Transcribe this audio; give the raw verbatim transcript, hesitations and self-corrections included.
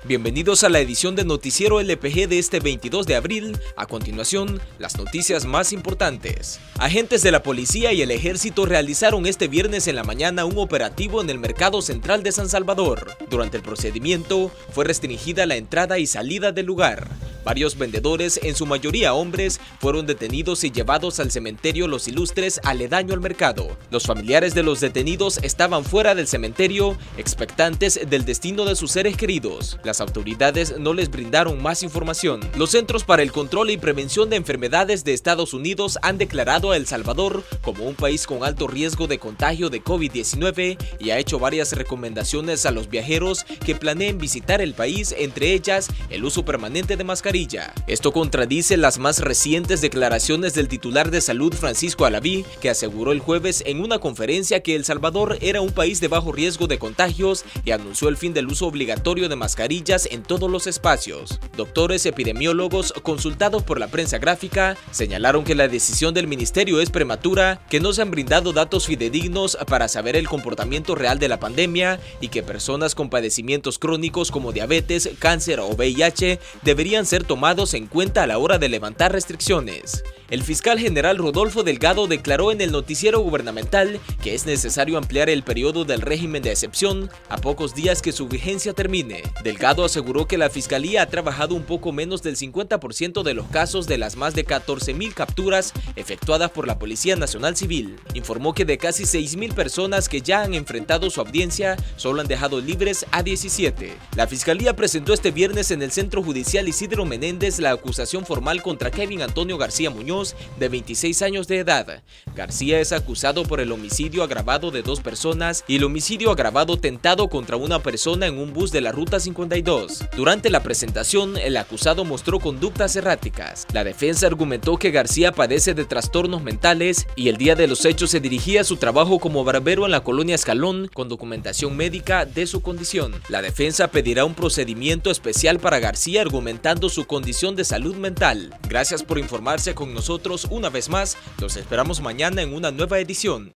Bienvenidos a la edición de Noticiero L P G de este veintidós de abril. A continuación, las noticias más importantes. Agentes de la policía y el ejército realizaron este viernes en la mañana un operativo en el mercado central de San Salvador. Durante el procedimiento, fue restringida la entrada y salida del lugar. Varios vendedores, en su mayoría hombres, fueron detenidos y llevados al cementerio Los Ilustres aledaño al mercado. Los familiares de los detenidos estaban fuera del cementerio, expectantes del destino de sus seres queridos. Las autoridades no les brindaron más información. Los Centros para el Control y Prevención de Enfermedades de Estados Unidos han declarado a El Salvador como un país con alto riesgo de contagio de COVID diecinueve y ha hecho varias recomendaciones a los viajeros que planeen visitar el país, entre ellas el uso permanente de mascarillas. Esto contradice las más recientes declaraciones del titular de salud Francisco Alaví, que aseguró el jueves en una conferencia que El Salvador era un país de bajo riesgo de contagios y anunció el fin del uso obligatorio de mascarillas en todos los espacios. Doctores epidemiólogos consultados por la prensa gráfica señalaron que la decisión del ministerio es prematura, que no se han brindado datos fidedignos para saber el comportamiento real de la pandemia y que personas con padecimientos crónicos como diabetes, cáncer o V I H deberían ser tomados en cuenta a la hora de levantar restricciones. El fiscal general Rodolfo Delgado declaró en el noticiero gubernamental que es necesario ampliar el periodo del régimen de excepción a pocos días que su vigencia termine. Delgado aseguró que la fiscalía ha trabajado un poco menos del cincuenta por ciento de los casos de las más de catorce mil capturas efectuadas por la Policía Nacional Civil. Informó que de casi seis mil personas que ya han enfrentado su audiencia, solo han dejado libres a diecisiete. La fiscalía presentó este viernes en el Centro Judicial Isidro Menéndez la acusación formal contra Kevin Antonio García Muñoz, de veintiséis años de edad. García es acusado por el homicidio agravado de dos personas y el homicidio agravado tentado contra una persona en un bus de la Ruta cincuenta y dos. Durante la presentación, el acusado mostró conductas erráticas. La defensa argumentó que García padece de trastornos mentales y el día de los hechos se dirigía a su trabajo como barbero en la colonia Escalón con documentación médica de su condición. La defensa pedirá un procedimiento especial para García argumentando su condición de salud mental. Gracias por informarse con nosotros una vez más. Los esperamos mañana en una nueva edición.